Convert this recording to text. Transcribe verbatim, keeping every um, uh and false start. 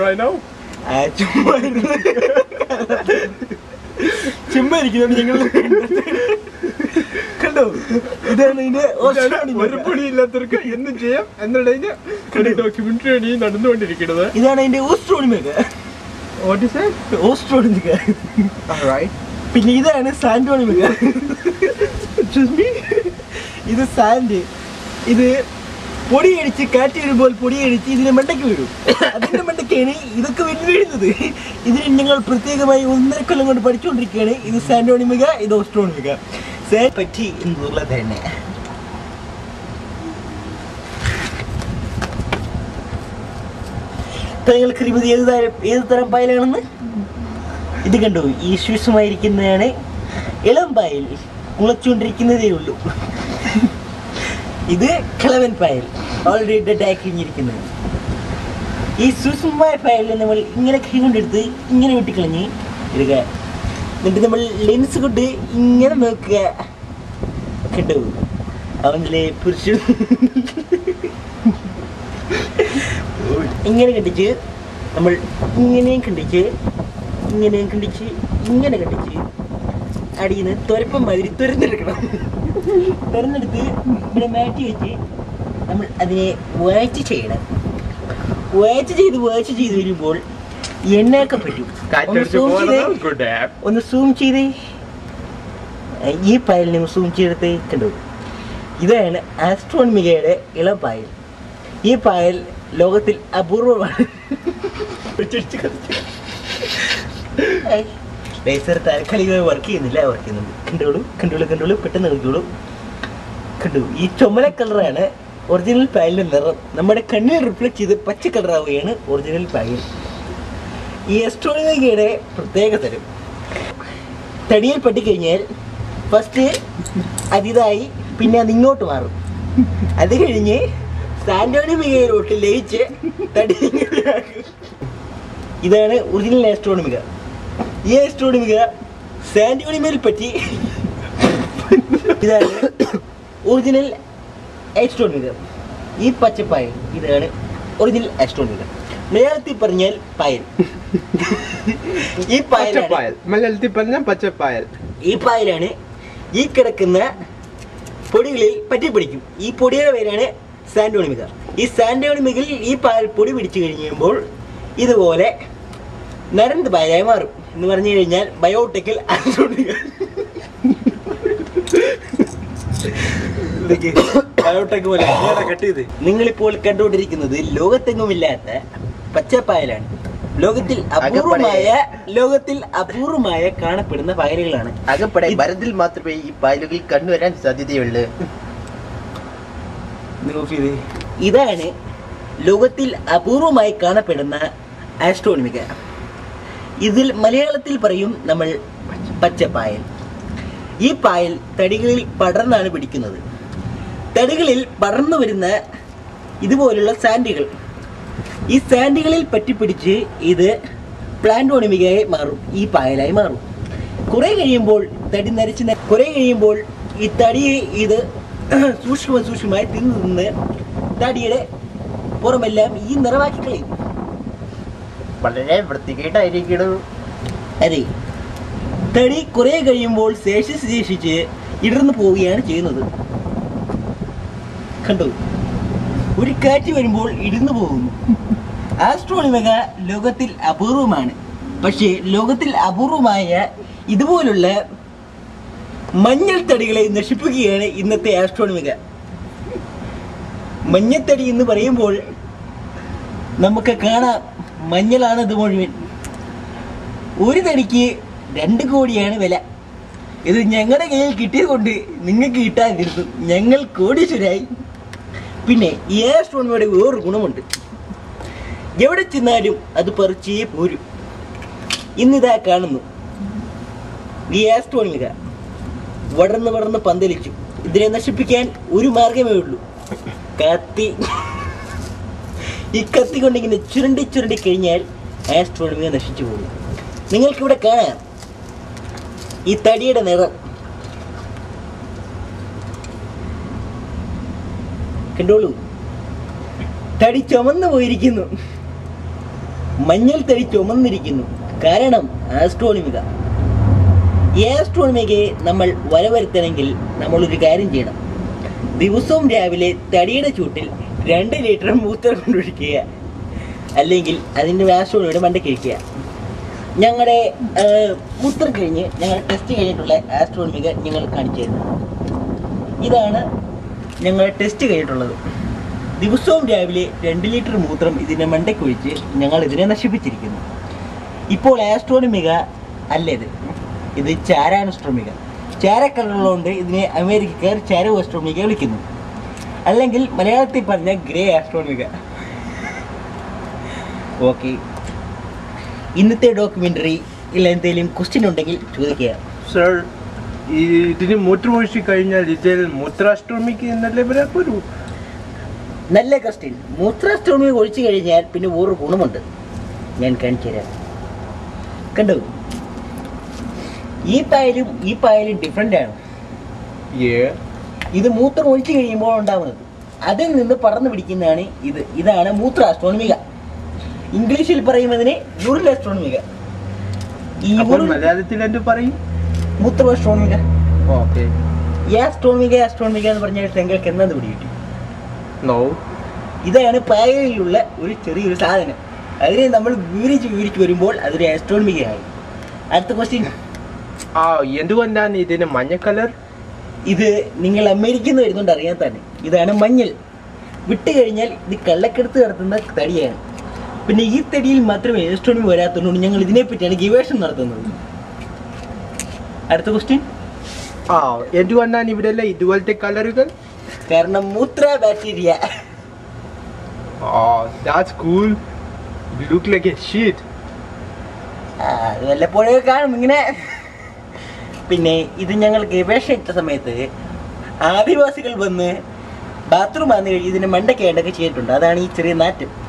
right now? ചുമ്മാ ചുമ്മാ ഇരിക്കുന്നു ഞങ്ങൾ കണ്ടോ. ഇതാണ് ഇതിന്റെ ഒരു പണിയില്ലാത്തവർക്ക് എന്തും ചെയ്യാം എന്നുള്ള ഡോക്യുമെന്ററി നടന്നുകൊണ്ടിരിക്കുന്നത്. ഇതാണ് അതിന്റെ ഓസ്ട്രോണിമേക. ഓസ്ട്രോണിമേക. പിന്നെ ഇതാണ് സാന്റോണിമേക. ഇത് സാൻഡ്. ഇത് പൊടിയടിച്ച് കാറ്റ് വരുമ്പോൾ പൊടിയടിച്ച് ഇതിന്റെ മണ്ടയ്ക്ക് വീഴും. അതിന്റെ മണ്ടയ്ക്കാണ് ഇതൊക്കെ വീഴുന്നത്. ഇതിന് ഞങ്ങൾ പ്രത്യേകമായി ഒന്നര കൊല്ലം കൊണ്ട് പഠിച്ചുകൊണ്ടിരിക്കുകയാണ്. ഇത് സാന്റോണിമേക, ഇത് ഓസ്ട്രോണിമേക. സാൻഡ് പറ്റി എന്നുള്ളത് തന്നെ. നിങ്ങൾക്ക് അറിയുന്നത് ഏത് തരം ഏത് തരം പായലാണെന്ന്? ഇത് കണ്ടോ, ഈ ശൂഷമായിരിക്കുന്നതാണ് ഇളം പായൽ. മുളച്ചുകൊണ്ടിരിക്കുന്നതേ ഉള്ളൂ. ഇത് കിളവൻ പായൽ, ഓൾറെഡി ഡെഡ് ആയി കഴിഞ്ഞിരിക്കുന്നത്. ഈ സൂക്ഷ്മമായ പായലിൽ നമ്മൾ ഇങ്ങനെ കൈ കൊണ്ടെടുത്ത് ഇങ്ങനെ വെട്ടിക്കളഞ്ഞ് ഇടുക. എന്നിട്ട് നമ്മൾ ലെൻസ് കൊണ്ട് ഇങ്ങനെ നോക്കുക. കേട്ടോ, അവനിലെ പുരുഷൻ ഇങ്ങനെ കണ്ടിച്ച് നമ്മൾ ഇങ്ങനെയും കണ്ടിച്ച് ഇങ്ങനെയും കണ്ടിച്ച് ഇങ്ങനെ കണ്ടിച്ച് അടിയിൽ നിന്ന് തുരപ്പം മാതിരി തുരന്നെടുക്കണം. തുരന്നെടുത്ത് ഇവിടെ മാറ്റി വെച്ച് നമ്മൾ അതിനെ വാച്ച് ചെയ്യണം. വാച്ച് ചെയ്ത് വാച്ച് ചെയ്ത് വരുമ്പോൾ എണ്ണയൊക്കെ പറ്റും. ഒന്ന് സൂം ചെയ്തേ. ഈ പായലിനെ സൂം ചെയ്തിട്ട് കണ്ടു. ഇതാണ് ആസ്ട്രോണമികയുടെ ഇളം പായൽ. ഈ പായൽ ലോകത്തിൽ അപൂർവമാണ്. ലേസർ താൽക്കാലികമായി വർക്ക് ചെയ്യുന്നില്ല, വർക്ക് ചെയ്യുന്നുണ്ട്. കണ്ടോളൂ കണ്ടോളൂ കണ്ടോളൂ പെട്ടെന്ന് നോക്കിയോളൂ. കണ്ടു, ഈ ചുമല കളറാണ് ഒറിജിനൽ പായലിന്റെ നിറം. നമ്മുടെ കണ്ണിൽ റിഫ്ലക്ട് ചെയ്ത് പച്ച കളറാവുകയാണ് ഒറിജിനൽ പായൽ. ഈ ആസ്ട്രോണമികയുടെ പ്രത്യേക തരം തടിയിൽ പറ്റിക്കഴിഞ്ഞാൽ ഫസ്റ്റ് അതിതായി പിന്നെ അത് ഇങ്ങോട്ട് മാറും. അത് കഴിഞ്ഞ് സാന്റോണിമയിലോട്ട് ലയിച്ച് തടി. ഇതാണ് ഒറിജിനൽ ആസ്ട്രോണമിക. ഈ ആസ്ട്രോണമിക സാന്റോണിമയിൽ പറ്റി. ഇതാണ് ഒറിജിനൽ ആസ്ട്രോണമിക. ഈ പച്ചപ്പായൽ ഇതാണ് ഒറിജിനൽ ആസ്ട്രോണമിക. മലയാളത്തിൽ പറഞ്ഞാൽ പായൽ. ഈ പായൽ മലയാളത്തിൽ പറഞ്ഞാൽ പച്ചപ്പായൽ. ഈ പായലാണ് ഈ കിടക്കുന്ന പൊടികളിൽ പറ്റി പിടിക്കും. ഈ പൊടിയുടെ പേരാണ് സാന്റോണിമക. ഈ സാന്റോണിമകയിൽ ഈ പായൽ പൊടി പിടിച്ചു കഴിയുമ്പോൾ ഇതുപോലെ നരന്ത് പായലായി മാറും. എന്ന് പറഞ്ഞു കഴിഞ്ഞാൽ ബയോടെക്കിൽ ആസ്ട്രോണമിക. ബയോടെക് പോലെ കട്ട് ചെയ്ത് നിങ്ങളിപ്പോൾ കണ്ടുകൊണ്ടിരിക്കുന്നത് ലോകത്തെങ്ങുമില്ലാത്ത പച്ചപ്പായലാണ്. ലോകത്തിൽ അപൂർവമായ ലോകത്തിൽ അപൂർവമായ കാണപ്പെടുന്ന പായലുകളാണ്. അകപ്പെടെ ഭാരതത്തിൽ മാത്രമേ ഈ പായലുകൾ കണ്ടുവരാൻ സാധ്യതയുള്ളൂ. ഇതാണ് ലോകത്തിൽ അപൂർവമായി കാണപ്പെടുന്ന ആസ്ട്രോണമിക. ഇതിൽ മലയാളത്തിൽ പറയും നമ്മൾ പച്ചപ്പായൽ. ഈ പായൽ തടികളിൽ പടർന്നാണ് പിടിക്കുന്നത്. തടികളിൽ പടർന്നു വരുന്ന ഇതുപോലുള്ള സാൻഡുകൾ, ഈ സാൻഡുകളിൽ പറ്റിപ്പിടിച്ച് ഇത് പ്ലാന്റോണിമയായി മാറും. ഈ പായലായി മാറും. കുറെ കഴിയുമ്പോൾ തടി നരച്ച് കുറെ കഴിയുമ്പോൾ ഈ തടിയെ ഇത് സൂക്ഷ്മ സൂക്ഷ്മമായി തിന്നു തിന്ന് തടിയുടെ പുറമെല്ലാം ഈ നിറവാക്കി കളയും. വളരെ വൃത്തികേട്ടായിരിക്കണം. അതെ, തടി കുറെ കഴിയുമ്പോൾ ശേഷിച്ച് ശേഷിച്ച് ഇടർന്നു പോവുകയാണ് ചെയ്യുന്നത്. കണ്ടു, ഒരു കാറ്റ് വരുമ്പോൾ ഇടർന്നു പോകുന്നു. ആസ്ട്രോണമിക ലോകത്തിൽ അപൂർവമാണ്. പക്ഷേ ലോകത്തിൽ അപൂർവമായ ഇതുപോലുള്ള മഞ്ഞൾ തടികളെ നശിപ്പിക്കുകയാണ് ഇന്നത്തെ ആസ്ട്രോണമിക. മഞ്ഞത്തടി എന്ന് പറയുമ്പോൾ നമുക്ക് കാണാം മഞ്ഞളാണ് ഇത് മുഴുവൻ. ഒരു തടിക്ക് രണ്ട് കോടിയാണ് വില. ഇത് ഞങ്ങളുടെ കയ്യിൽ കിട്ടിയത് കൊണ്ട് നിങ്ങൾക്ക് കിട്ടാതിരുന്നു. ഞങ്ങൾ കോടീശ്വരായി. പിന്നെ ഈ ആസ്ട്രോണമിയുടെ വേറൊരു ഗുണമുണ്ട്. എവിടെ ചെന്നാലും അത് പറിച്ചേ പോരും. ഇന്നിതാ കാണുന്നു, ഈ ആസ്ട്രോണമിക വളർന്ന് വളർന്ന് പന്തലിച്ചു. ഇതിനെ നശിപ്പിക്കാൻ ഒരു മാർഗമേ ഉള്ളൂ, കത്തി. ഈ കത്തി കൊണ്ടിങ്ങനെ ചുരുണ്ടി ചുരുണ്ടി കഴിഞ്ഞാൽ ആസ്ട്രോണമിക നശിച്ചു പോകും. നിങ്ങൾക്കിവിടെ കാണാം ഈ തടിയുടെ നിറം. കണ്ടോളൂ, തടി ചുമന്നു പോയിരിക്കുന്നു. മഞ്ഞൾ തടി ചുമന്നിരിക്കുന്നു. കാരണം ആസ്ട്രോണമിക. ഈ ആസ്ട്രോണമികയെ നമ്മൾ വരവരുത്തണമെങ്കിൽ നമ്മളൊരു കാര്യം ചെയ്യണം. ദിവസവും രാവിലെ തടിയുടെ ചൂട്ടിൽ രണ്ട് ലിറ്റർ മൂത്രം കൊണ്ടൊഴിക്കുക, അല്ലെങ്കിൽ അതിൻ്റെ ആസ്ട്രോണമിയുടെ മണ്ടയ്ക്കിരിക്കുക. ഞങ്ങളുടെ മൂത്രം കഴിഞ്ഞ് ഞങ്ങൾ ടെസ്റ്റ് കഴിഞ്ഞിട്ടുള്ള ആസ്ട്രോണമിക ഞങ്ങൾ കാണിച്ചു തരുന്നു. ഇതാണ് ഞങ്ങൾ ടെസ്റ്റ് കഴിഞ്ഞിട്ടുള്ളത്. ദിവസവും രാവിലെ രണ്ട് ലിറ്റർ മൂത്രം ഇതിൻ്റെ മണ്ടയ്ക്കൊഴിച്ച് ഞങ്ങൾ ഇതിനെ നശിപ്പിച്ചിരിക്കുന്നു. ഇപ്പോൾ ആസ്ട്രോണമിക അല്ല ഇത്, ഇത് ചാരാനുസ്ട്രോമിക. ചാര കളറുള്ളതുകൊണ്ട് ഇതിനെ അമേരിക്കക്കാർ ചാര ആസ്ട്രോണമിക വിളിക്കുന്നു, അല്ലെങ്കിൽ മലയാളത്തിൽ പറഞ്ഞ ഗ്രേ ആസ്ട്രോണമിക. ഓക്കെ, ഇന്നത്തെ ഡോക്യുമെൻ്ററി ഇല്ല എന്തെങ്കിലും ക്വസ്റ്റ്യൻ ഉണ്ടെങ്കിൽ ചോദിക്കുക. സർ, ഇതിന് മൂത്രം ഒഴിച്ച് കഴിഞ്ഞാൽ ഇതിൽ മൂത്രാസ്ട്രോമിക്ക് എന്നല്ലേ പറയാ? നല്ല ക്വസ്റ്റ്യൻ. മൂത്രാസ്ട്രോമിക ഒഴിച്ചു കഴിഞ്ഞാൽ പിന്നെ വേറൊരു ഗുണമുണ്ട്, ഞാൻ കാണിച്ചു തരാം. കണ്ടു, ഈ പായലും ഈ പായലും ഡിഫറെൻ്റ് ആണ്. ഇത് മൂത്രം ഒഴിച്ചു കഴിയുമ്പോൾ ഉണ്ടാവുന്നത്, അതിൽ നിന്ന് പറന്നു പിടിക്കുന്നതാണ് ഇത്. ഇതാണ് മൂത്രാസ്ട്രോമിക. ഇംഗ്ലീഷിൽ പറയുന്നതിന് യൂറിൻ ആസ്ട്രോണമിക. ഈ മലയാളത്തിൽ എന്ത് പറയും? മൂത്രാസ്ട്രോമിക. ഓക്കെ. ഈ ആസ്ട്രോമിക ആസ്ട്രോമിക എന്ന് പറഞ്ഞാൽ നിങ്ങൾക്ക് എന്നത് പിടികിട്ടി? നോ. ഇതാണ് പായലിലുള്ള ഒരു ചെറിയൊരു സാധനം. അതിനെ നമ്മൾ വിവരിച്ച് വിവരിച്ച് വരുമ്പോൾ അതൊരു ആസ്ട്രോണമികയായി. അടുത്ത ക്വസ്റ്റ്യൻ. ആ, എന്തുകൊണ്ടാണ് ഇതിന് മഞ്ഞ കളർ? ഇത് നിങ്ങൾ അമേരിക്കയിൽ നിന്ന് വരുന്നുണ്ട് അറിയാൻ തന്നെ. ഇതാണ് മഞ്ഞൾ. വിട്ട് കഴിഞ്ഞാൽ ഇത് കള്ളക്കെടുത്ത് നടത്തുന്ന തടിയാണ്. പിന്നെ ഈ തടിയിൽ മാത്രമേ ആസ്ട്രോണമി വരാത്തതുകൊണ്ട് ഞങ്ങൾ ഇതിനെപ്പറ്റിയാണ് ഗവേഷണം നടത്തുന്നത്. അടുത്ത ക്വസ്റ്റ്യൻ. ആ, എന്തുകൊണ്ടാണ് ഇവിടെ ഇതുപോലത്തെ കളറുകൾ? കാരണം മൂത്ര bacteria. That's cool. You look like a shit. അത് വല്ലപ്പോഴേ കാണും ഇങ്ങനെ. പിന്നെ ഇത് ഞങ്ങൾ ഗവേഷണം ഇട്ട സമയത്ത് ആദിവാസികൾ വന്ന് ബാത്റൂം വന്നു കഴിഞ്ഞ് ഇതിനെ മണ്ടയ്ക്കേണ്ടൊക്കെ ചെയ്തിട്ടുണ്ട്. അതാണ് ഈ ചെറിയ നാറ്റം.